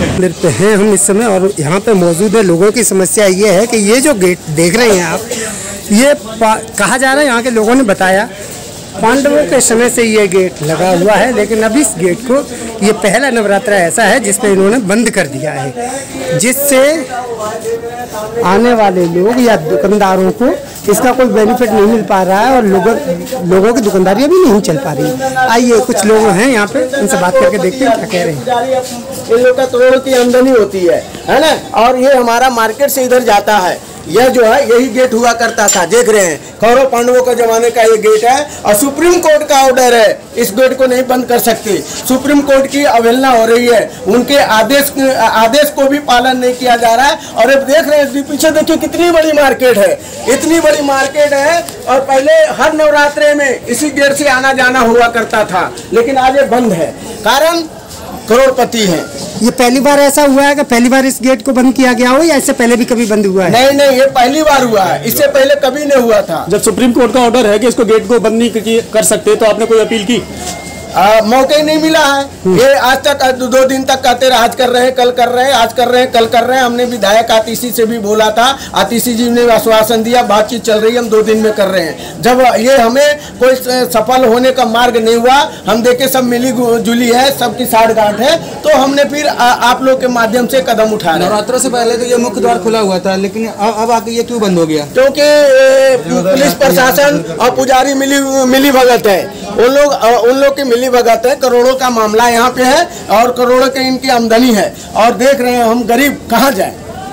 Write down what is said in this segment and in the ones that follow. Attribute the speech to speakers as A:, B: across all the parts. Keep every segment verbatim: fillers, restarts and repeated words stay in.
A: मंदिर पे हैं हम इस समय और यहाँ पे मौजूद है लोगों की समस्या ये है कि ये जो गेट देख रहे हैं आप, ये कहा जा रहा है, यहाँ के लोगों ने बताया पांडवों के समय से ये गेट लगा हुआ है, लेकिन अब इस गेट को ये पहला नवरात्रा ऐसा है जिसपे इन्होंने बंद कर दिया है, जिससे आने वाले लोग या दुकानदारों को इसका कोई बेनिफिट नहीं मिल पा रहा है और लोगों लोगों की दुकानदारी अभी नहीं चल पा रही। आइए कुछ लोग हैं यहाँ पे, उनसे बात करके देखते हैं क्या कह रहे हैं।
B: इन लोग का करोड़ों की आमदनी होती है, है ना, और ये हमारा मार्केट से इधर जाता है। यह जो है यही गेट हुआ करता था, देख रहे हैं, कौरव पांडवों का जमाने का ये गेट है और सुप्रीम कोर्ट का ऑर्डर है, इस गेट को नहीं बंद कर सकते। सुप्रीम कोर्ट की अवहेलना हो रही है, उनके आदेश आदेश को भी पालन नहीं किया जा रहा है। और अब देख रहे हैं पीछे, देखिए कितनी बड़ी मार्केट है, इतनी बड़ी मार्केट है। और पहले हर नवरात्रे में इसी गेट से आना जाना हुआ करता था, लेकिन आज ये बंद है, कारण करोड़पति हैं।
A: ये पहली बार ऐसा हुआ है कि पहली बार इस गेट को बंद किया गया हो या इससे पहले भी कभी बंद हुआ है?
B: नहीं नहीं, ये पहली बार हुआ है, इससे पहले कभी नहीं हुआ था।
C: जब सुप्रीम कोर्ट का ऑर्डर है कि इसको गेट को बंद नहीं कर सकते, तो आपने कोई अपील की?
B: आ, मौका ही नहीं मिला है। ये आज तक दो दिन तक कहते रहे, आज कर रहे हैं, कल कर रहे हैं, आज कर रहे हैं, कल कर रहे हैं। हमने विधायक आतिशी से भी बोला था, आतिशी जी ने आश्वासन दिया, बातचीत चल रही है, हम दो दिन में कर रहे हैं। जब ये हमें कोई सफल होने का मार्ग नहीं हुआ, हम देखे सब मिली जुली है, सबकी साठ गांठ है, तो हमने फिर आ, आप लोग के माध्यम से कदम उठाया।
D: नवरात्रों से पहले तो ये मुख्य द्वार खुला हुआ था, लेकिन अब आके ये क्यों बंद हो गया?
B: क्योंकि पुलिस प्रशासन और पुजारी मिली मिली भगत है, उन लोग उन लोग की मिली भगत है। करोड़ों का मामला यहाँ पे है और करोड़ों की इनकी आमदनी है, और देख रहे हैं हम गरीब कहाँ जाए।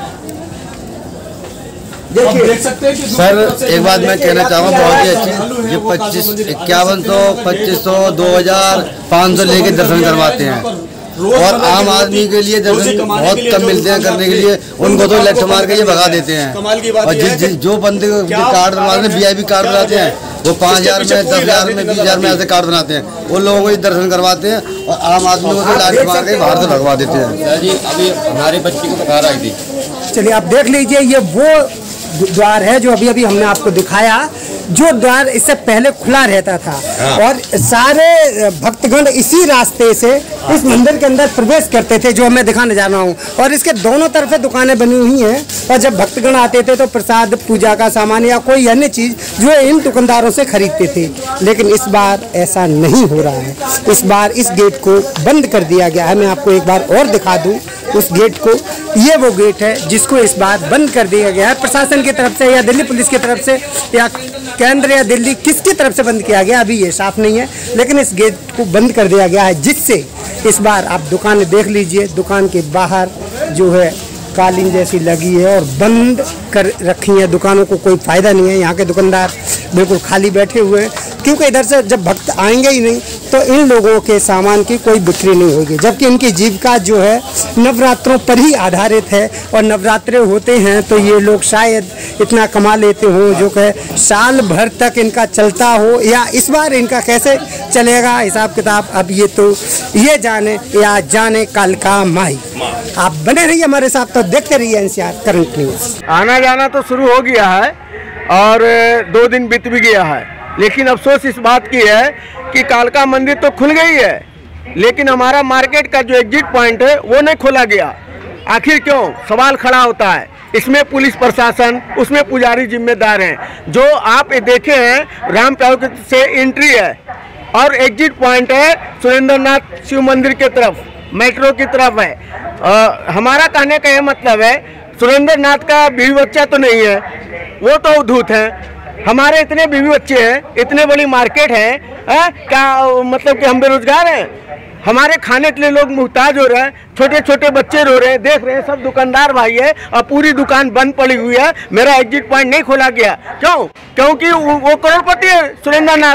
C: देख सकते हैं कि
E: सर एक बात मैं कहना चाहूँगा, बहुत ही अच्छी, ये पच्चीस इक्यावन सौ पच्चीस सौ दो हजार पाँच सौ लेके दर्शन करवाते हैं, और आम आदमी के लिए दर्शन बहुत कम मिलते हैं करने के लिए, उनको तो लेफ्ट मार के ये भगा देते हैं। और जिस जिस जो बंदे कार्ड बनवाते हैं, वी आई पी कार्ड बनाते हैं, वो पाँच हजार में, दस हजार में, बीस हजार में ऐसे कार्ड बनाते हैं, उन लोगों को ही दर्शन करवाते हैं और आम आदमी को तो लाठी मार के बाहर से भगवा देते हैं।
F: जी अभी हमारे बच्ची को बुखार आई थी।
A: चलिए आप देख लीजिए, ये वो द्वार है जो अभी अभी हमने आपको दिखाया, जो द्वार इससे पहले खुला रहता था। हाँ। और सारे भक्तगण इसी रास्ते से इस मंदिर के अंदर प्रवेश करते थे, जो मैं दिखाने जा रहा हूँ। और इसके दोनों तरफ दुकानें बनी हुई हैं, और जब भक्तगण आते थे तो प्रसाद, पूजा का सामान या कोई अन्य चीज़ जो इन दुकानदारों से खरीदते थे। लेकिन इस बार ऐसा नहीं हो रहा है, इस बार इस गेट को बंद कर दिया गया है। मैं आपको एक बार और दिखा दूँ उस गेट को, ये वो गेट है जिसको इस बार बंद कर दिया गया है प्रशासन की तरफ से, या दिल्ली पुलिस की तरफ से, या केंद्र या दिल्ली किसकी तरफ से बंद किया गया अभी ये साफ नहीं है। लेकिन इस गेट को बंद कर दिया गया है, जिससे इस बार आप दुकानें देख लीजिए, दुकान के बाहर जो है कालीन जैसी लगी है और बंद कर रखी है, दुकानों को कोई फ़ायदा नहीं है। यहाँ के दुकानदार बिल्कुल खाली बैठे हुए हैं, क्योंकि इधर से जब भक्त आएंगे ही नहीं तो इन लोगों के सामान की कोई बिक्री नहीं होगी। जबकि इनकी जीविका जो है नवरात्रों पर ही आधारित है, और नवरात्रे होते हैं तो ये लोग शायद इतना कमा लेते हों जो कि साल भर तक इनका चलता हो, या इस बार इनका कैसे चलेगा हिसाब किताब अब ये तो ये जाने या जाने कल का माई। आप बने रहिए हमारे साथ, तो देखते रहिए एनसीआर करंट न्यूज़।
B: आना जाना तो शुरू हो गया है और दो दिन बीत भी गया है, लेकिन अफसोस इस बात की है कि कालका मंदिर तो खुल गई है, लेकिन हमारा मार्केट का जो एग्जिट पॉइंट है वो नहीं खोला गया। आखिर क्यों, सवाल खड़ा होता है। इसमें पुलिस प्रशासन, उसमें पुजारी जिम्मेदार हैं। जो आप देखे हैं राम पार्क से एंट्री है और एग्जिट पॉइंट है सुरेंद्रनाथ शिव मंदिर की तरफ, मेट्रो की तरफ है। आ, हमारा कहने का यह मतलब है, सुरेंद्रनाथ का बीवी बच्चा तो नहीं है, वो तो अवधूत हैं। हमारे इतने बीवी बच्चे हैं, इतने बड़ी मार्केट है, आ, क्या मतलब कि हम बेरोजगार हैं? हमारे खाने के लिए लोग मुहताज हो रहे हैं, छोटे छोटे बच्चे रो रहे हैं, देख रहे हैं सब दुकानदार भाई है, और पूरी दुकान बंद पड़ी हुई है। मेरा एग्जिट पॉइंट नहीं खोला गया, क्यों? क्योंकि वो करोड़पति है सुरेंद्रनाथ,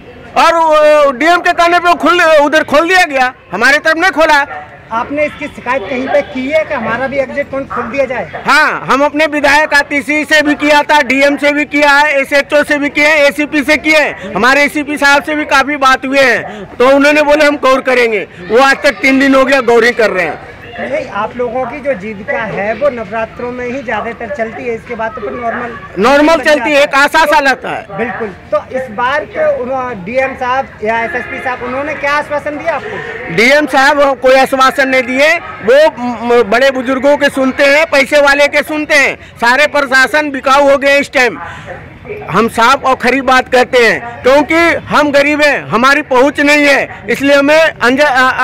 B: और डीएम के कहने पे खुल उधर खोल दिया गया, हमारे तरफ नहीं खोला।
A: आपने इसकी शिकायत कहीं पे की है कि हमारा भी एग्जिट पॉइंट खोल दिया जाए?
B: हाँ, हम अपने विधायक आतिशी से भी किया था, डीएम से भी किया है, एसएचओ से भी किए हैं, एसीपी से किए हैं, हमारे एसीपी साहब से भी काफी बात हुए हैं, तो उन्होंने बोले हम गौर करेंगे। वो आज तक तीन दिन हो गया गौर ही कर रहे हैं।
A: नहीं, आप लोगों की जो जीविका है वो नवरात्रों में ही ज्यादातर चलती है, इसके बाद तो फिर नॉर्मल
B: नॉर्मल चलती है, एक आशा सा लगता है।
A: बिल्कुल। तो इस बार के डीएम साहब या एसएसपी साहब उन्होंने क्या आश्वासन दिया आपको?
B: डीएम साहब कोई आश्वासन नहीं दिए, वो बड़े बुजुर्गों के सुनते हैं, पैसे वाले के सुनते हैं। सारे प्रशासन बिकाऊ हो गए इस टाइम। हम साफ और खरी बात कहते हैं, क्योंकि हम गरीब हैं, हमारी पहुंच नहीं है, इसलिए हमें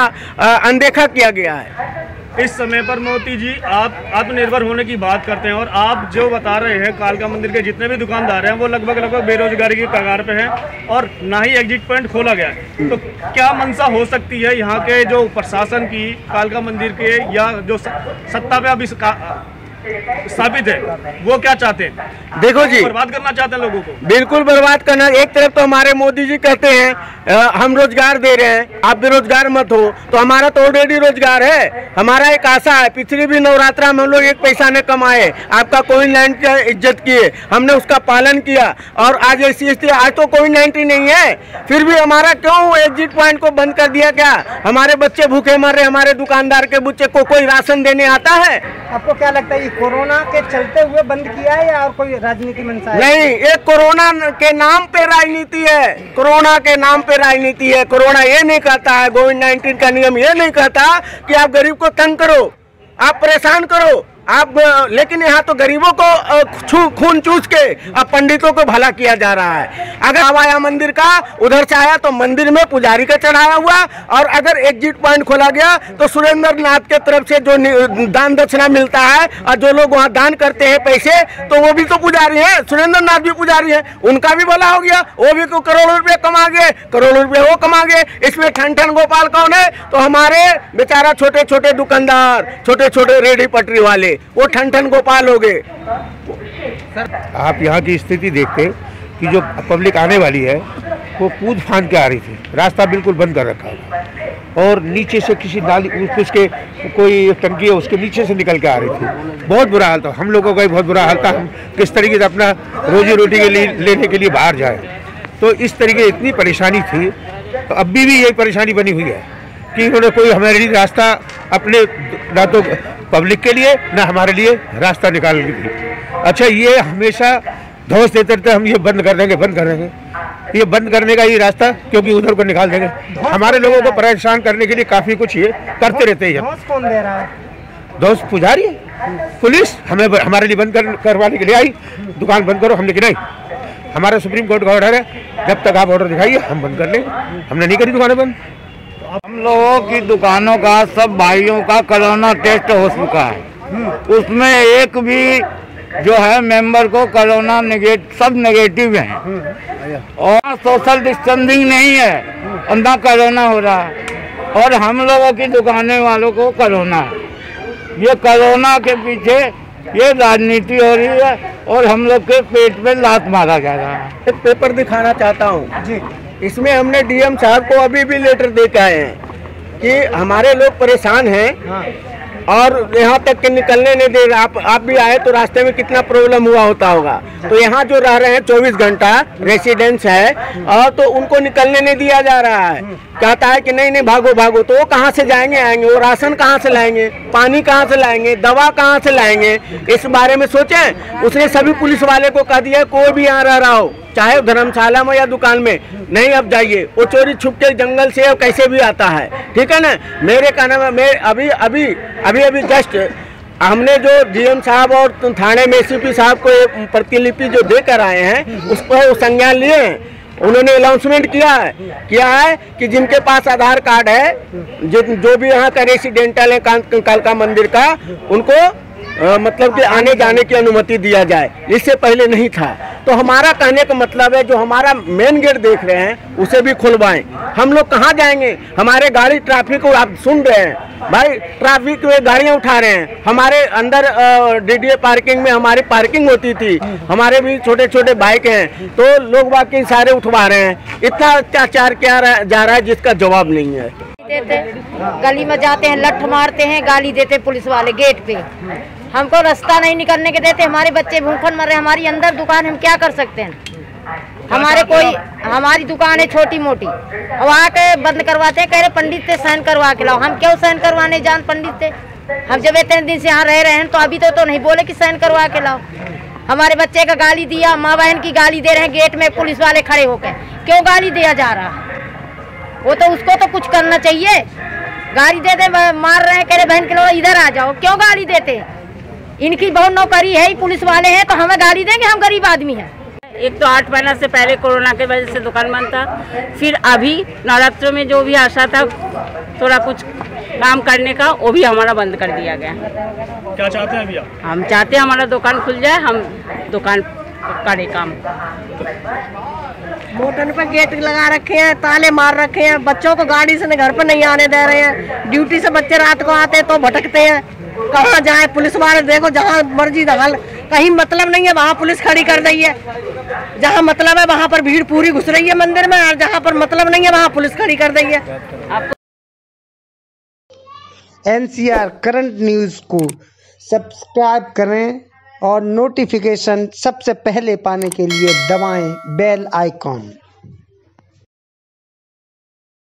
B: अनदेखा किया गया है।
C: इस समय पर मोदी जी आप आत्मनिर्भर होने की बात करते हैं और आप जो बता रहे हैं कालका मंदिर के जितने भी दुकानदार हैं वो लगभग लगभग बेरोजगारी की कगार पे हैं और ना ही एग्जिट पॉइंट खोला गया है। तो क्या मंशा हो सकती है यहाँ के जो प्रशासन की कालका मंदिर के, या जो सत्ता पे अभी स्थापित है, वो क्या चाहते हैं?
B: देखो जी,
C: बर्बाद करना चाहते हैं लोगों को।
B: बिल्कुल बर्बाद करना। एक तरफ तो हमारे मोदी जी कहते हैं आ, हम रोजगार दे रहे हैं, आप बेरोजगार मत हो, तो हमारा तो ऑलरेडी रोजगार है। हमारा एक आशा है, पिछली भी नवरात्रा में हम लोग एक पैसा ने कमाए, आपका कोविड नाइन्टीन का इज्जत किए, हमने उसका पालन किया, और आज ऐसी स्थिति, आज तो कोविड नाइन्टीन नहीं है, फिर भी हमारा क्यों एग्जिट पॉइंट को बंद कर दिया? क्या हमारे बच्चे भूखे मर रहे, हमारे दुकानदार के बच्चे को कोई राशन देने आता है?
A: आपको क्या लगता है कोरोना के चलते हुए बंद किया है या और कोई राजनीति मंशा है?
B: नहीं, एक कोरोना के नाम पे राजनीति है, कोरोना के नाम पे राजनीति है। कोरोना ये नहीं कहता है, कोविड नाइन्टीन का नियम ये नहीं कहता कि आप गरीब को तंग करो, आप परेशान करो आप, लेकिन यहाँ तो गरीबों को खून चूस के अब पंडितों को भला किया जा रहा है। अगर आवाया मंदिर का उधर से आया तो मंदिर में पुजारी का चढ़ाया हुआ, और अगर एग्जिट पॉइंट खोला गया तो सुरेंद्र नाथ के तरफ से जो दान दक्षिणा मिलता है और जो लोग वहाँ दान करते हैं पैसे, तो वो भी तो पुजारी हैं, सुरेंद्र नाथ भी पुजारी हैं, उनका भी भला हो गया, वो भी करोड़ों रुपये कमा गए, करोड़ों रुपये वो कमा गए। इसमें ठन ठन गोपाल कौन है? तो हमारे बेचारा छोटे छोटे दुकानदार, छोटे छोटे रेडी पटरी वाले, वो ठन ठन गोपाल हो गए।
G: आप यहाँ की स्थिति देखते कि जो पब्लिक आने वाली है वो कूद फांद के आ रही थी, रास्ता बिल्कुल बंद कर रखा है, और नीचे से किसी नाली उसके कोई टंकी है उसके नीचे से निकल के आ रही थी। बहुत बुरा हाल था, हम लोगों का भी बहुत बुरा हाल था, हम किस तरीके से अपना रोजी रोटी के लिए लेने के लिए बाहर जाए। तो इस तरीके इतनी परेशानी थी, तो अभी भी यही परेशानी बनी हुई है कि उन्होंने कोई हमारे लिए रास्ता अपने, ना तो पब्लिक के लिए ना हमारे लिए रास्ता निकाल दी। अच्छा, ये हमेशा धौस देते रहते, हम ये बंद कर देंगे बंद कर देंगे, ये बंद करने का ही रास्ता, क्योंकि उधर को निकाल देंगे। हमारे लोगों को परेशान करने के लिए काफ़ी कुछ ये करते रहते हैं।
A: धौस कौन दे रहा है?
G: धौस पुजारी है, पुलिस हमें हमारे लिए बंद कर, करवाने के लिए आई, दुकान बंद करो, हमने कि नहीं, हमारा सुप्रीम कोर्ट का ऑर्डर है, जब तक आप ऑर्डर दिखाइए हम बंद कर लेंगे। हमने नहीं करी दुकानें बंद।
H: हम लोगों की दुकानों का, सब भाइयों का कोरोना टेस्ट हो चुका है, उसमें एक भी जो है मेंबर को कोरोना नेगेटिव, सब नेगेटिव हैं, और सोशल डिस्टेंसिंग नहीं है, अंदर कोरोना हो रहा है, और हम लोगों की दुकानें वालों को कोरोना है। ये कोरोना के पीछे ये राजनीति हो रही है, और हम लोग के पेट पे लात मारा जा रहा है।
B: एक पेपर दिखाना चाहता हूँ जी, इसमें हमने डीएम साहब को अभी भी लेटर दे के आए हैं कि हमारे लोग परेशान हैं, हाँ। और यहाँ तक के निकलने नहीं दे रहे। आप आप भी आए तो रास्ते में कितना प्रॉब्लम हुआ होता होगा। तो यहाँ जो रह रहे हैं चौबीस घंटा रेसिडेंस है, और तो उनको निकलने नहीं दिया जा रहा है। कहता है कि नहीं नहीं भागो भागो, तो वो कहाँ से जाएंगे आएंगे, वो राशन कहाँ से लाएंगे, पानी कहाँ से लाएंगे, दवा कहाँ से लाएंगे, इस बारे में सोचें। उसने सभी पुलिस वाले को कह दिया कोई भी यहाँ रह रहा हो, चाहे धर्मशाला में या दुकान में, नहीं अब जाइए। वो चोरी छुप के जंगल से कैसे भी आता है, ठीक है ना। मेरे कहने में मैं अभी अभी अभी अभी जस्ट हमने जो डीएम साहब और थाने में एसीपी साहब को प्रतिलिपि जो देकर आए हैं उस पर संज्ञान लिए हैं। उन्होंने अनाउंसमेंट किया है किया है कि जिनके पास आधार कार्ड है, जो, जो भी यहाँ का रेसिडेंटल है कालका मंदिर का, उनको आ, मतलब कि आने जाने की अनुमति दिया जाए। इससे पहले नहीं था। तो हमारा कहने का मतलब है जो हमारा मेन गेट देख रहे हैं उसे भी खुलवाएं। हम लोग कहाँ जाएंगे? हमारे गाड़ी ट्रैफिक को आप सुन रहे हैं भाई, ट्रैफिक में गाड़ियाँ उठा रहे हैं। हमारे अंदर डीडीए पार्किंग में हमारी पार्किंग होती थी, हमारे भी छोटे छोटे बाइक हैं, तो लोग बाकी सारे उठवा रहे हैं। इतना अत्याचार किया जा रहा है जिसका जवाब नहीं है।
I: देते गली में जाते हैं, लठ मारते हैं, गाली देते पुलिस वाले गेट पे, हमको रास्ता नहीं निकलने के देते। हमारे बच्चे भूखन मर रहे, हमारी अंदर दुकान, हम क्या कर सकते हैं? हमारे कोई हमारी दुकान है छोटी मोटी, वहाँ के बंद करवाते हैं, कह रहे पंडित से साइन करवा के लाओ। हम क्यों साइन करवाने जान पंडित से? हम जब इतने दिन से यहाँ रह रहे हैं तो अभी तो, तो नहीं बोले कि साइन करवा के लाओ। हमारे बच्चे का गाली दिया, माँ बहन की गाली दे रहे हैं गेट में पुलिस वाले खड़े होकर। क्यों गाली दिया जा रहा? वो तो उसको तो कुछ करना चाहिए। गाली दे दे, मार रहे हैं, कह रहे बहन के लोग इधर आ जाओ। क्यों गाली देते? इनकी बहुत नौकरी है, पुलिस वाले हैं तो हमें गाली देंगे? हम गरीब आदमी हैं।
J: एक तो आठ महीना से पहले कोरोना के वजह से दुकान बंद था, फिर अभी नवरात्रों में जो भी आशा था थोड़ा कुछ काम करने का, वो भी हमारा बंद कर दिया गया।
C: क्या चाहते हैं अभी आप?
J: हम चाहते हैं हमारा दुकान खुल जाए, हम दुकान करें काम।
K: मोटन पे गेट लगा रखे हैं, ताले मार रखे हैं, बच्चों को गाड़ी से घर पर नहीं आने दे रहे हैं। ड्यूटी से बच्चे रात को आते हैं तो भटकते हैं, कहाँ जाए? पुलिस वाले देखो जहाँ मर्जी दखल, कहीं मतलब नहीं है वहाँ पुलिस खड़ी कर रही है। जहाँ मतलब है वहाँ पर भीड़ पूरी घुस रही है मंदिर में, और जहाँ पर मतलब नहीं है वहाँ पुलिस खड़ी कर रही है।
A: एनसीआर करंट न्यूज को सब्सक्राइब करें और नोटिफिकेशन सबसे पहले पाने के लिए दबाएं बेल आइकॉन।